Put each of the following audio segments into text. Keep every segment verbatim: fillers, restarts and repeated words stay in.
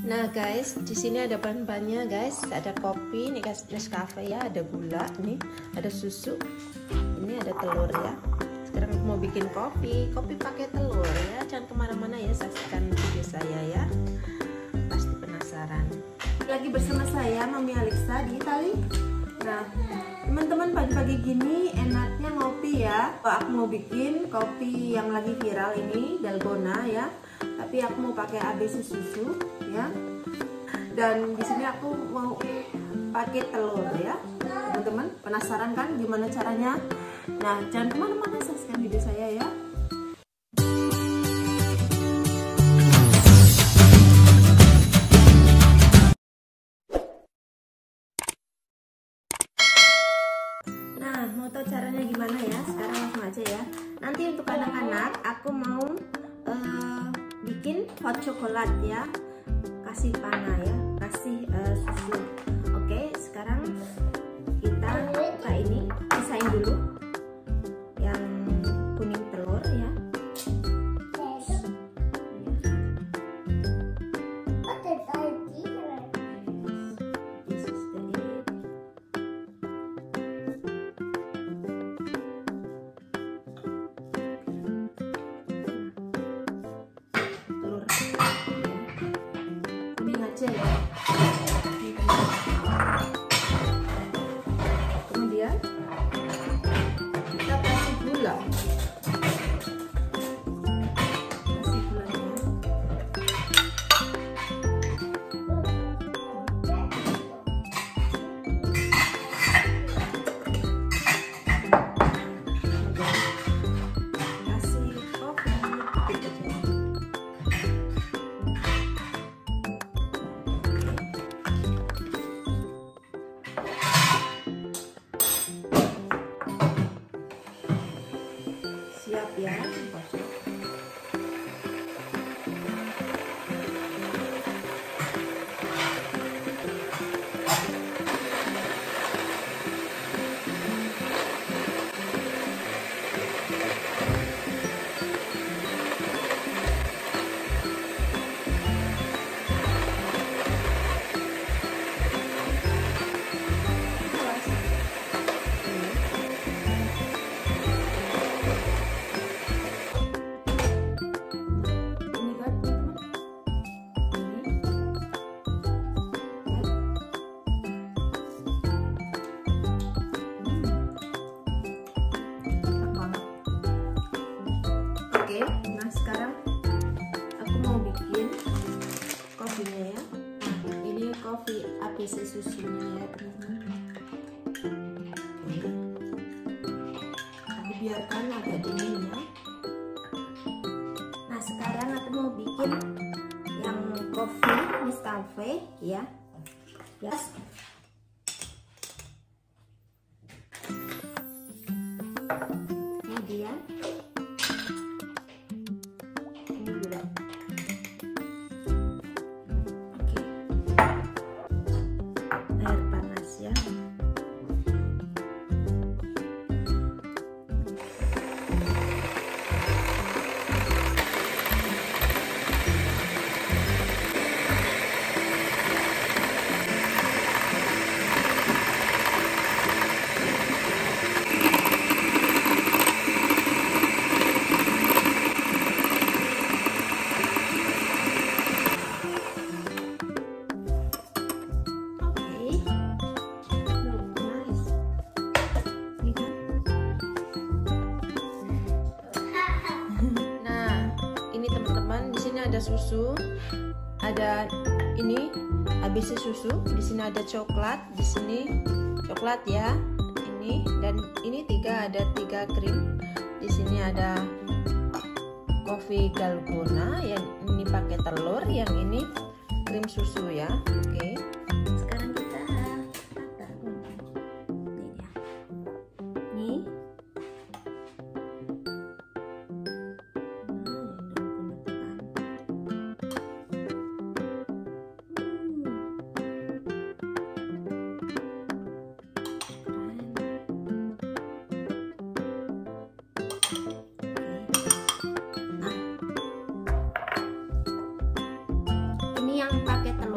Nah guys, di sini ada bahan-bahannya guys. Ada kopi, ini Nescafe ya, ada gula, nih ada susu, ini ada telur ya. Sekarang aku mau bikin kopi, kopi pakai telur ya. Jangan kemana-mana ya, saksikan video saya ya. Pasti penasaran. Lagi bersama saya Mami Alexa di Itali. Nah, teman-teman pagi-pagi gini enaknya ngopi ya. Aku mau bikin kopi yang lagi viral ini, dalgona ya. Tapi aku mau pakai A B C susu ya. Dan di sini aku mau pakai telur ya. Teman-teman penasaran kan gimana caranya? Nah, jangan kemana-mana, saksikan video saya ya. Nah, mau tahu caranya gimana ya? Sekarang langsung aja ya. Nanti untuk anak-anak aku mau uh, bikin hot chocolate ya. Kasih panah ya, kasih uh, susu. Oke, sekarang kita buka ini, pisahin dulu yang kuning telur ya. Ya. Kemudian kita kasih gula, kasih gulanya. Kasih kopi dikit aja. Siap ya. Nah sekarang aku mau bikin kopinya ya. Ini kopi A B C susunya ya teman-teman. Aku biarkan agak dingin ya. Nah sekarang aku mau bikin yang kopi Nescafe ya. Yes. Kemudian air panas ya. Ada susu, ada ini A B C susu, di sini ada coklat, di sini coklat ya, ini dan ini tiga ada tiga krim, di sini ada kopi dalgona, yang ini pakai telur, yang ini krim susu ya. Oke. Sekarang kita tata ini ya. Nih. Yang pakai telur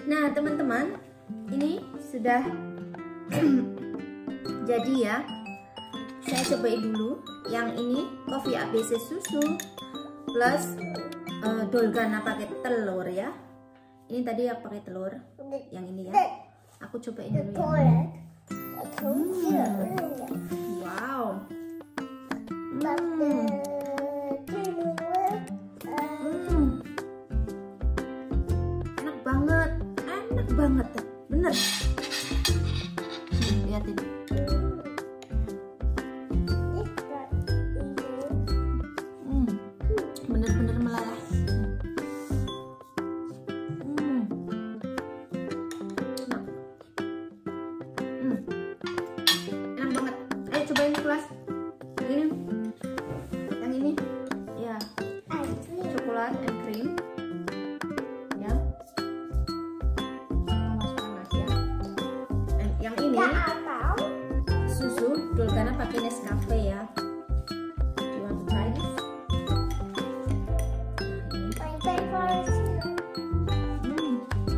Nah teman-teman, ini sudah jadi ya. Saya cobain dulu. Yang ini kopi A B C susu plus uh, Dolgana pakai telur ya. Ini tadi yang pakai telur, yang ini ya. Aku cobain dulu ya. Hmm. Wow. Hmm. Hmm. Enak banget, enak banget, bener. Hmm, lihat ini. Hmm. Bener-bener meleleh. Hmm. Enak. Hmm. Enak banget. Ayo cobain kelas. Ini. Yang ini. Ya. Coklat and cream. Ya. Panas-panas ya. Dan yang ini susu Dolgana pakai Nescafe ya. Do you want to try this? Hmm.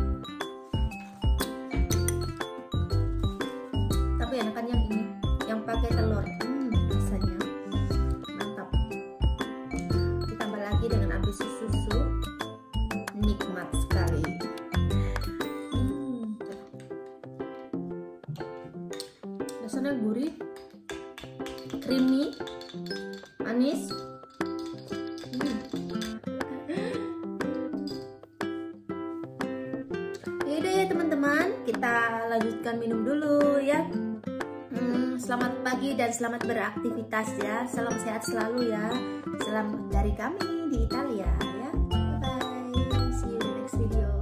Tapi enakan yang ini, yang pakai telur. Hmm, rasanya mantap. Ditambah lagi dengan A B C susu, nikmat sekali. Hmm. Rasanya gurih, creamy, manis. Hmm. Yaudah ya teman-teman, kita lanjutkan minum dulu ya. Hmm, selamat pagi dan selamat beraktivitas ya. Salam sehat selalu ya. Salam dari kami di Italia ya. Bye bye. See you in the next video.